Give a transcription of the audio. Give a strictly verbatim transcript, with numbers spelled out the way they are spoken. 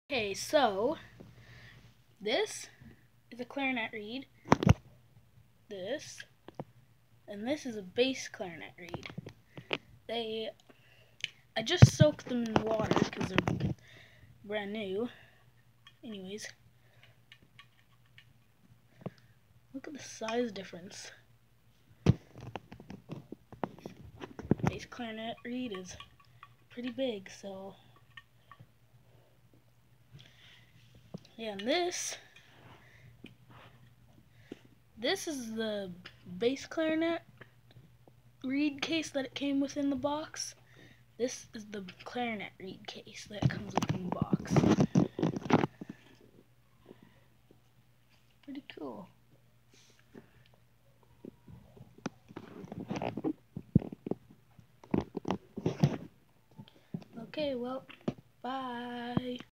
Okay, so this is a clarinet reed, this, and this is a bass clarinet reed. They, I just soaked them in water because they're brand new. Anyways, look at the size difference. Bass clarinet reed is pretty big, so yeah, and this, this is the bass clarinet reed case that it came with in the box. This is the clarinet reed case that comes within the box. Pretty cool. Okay, well, bye.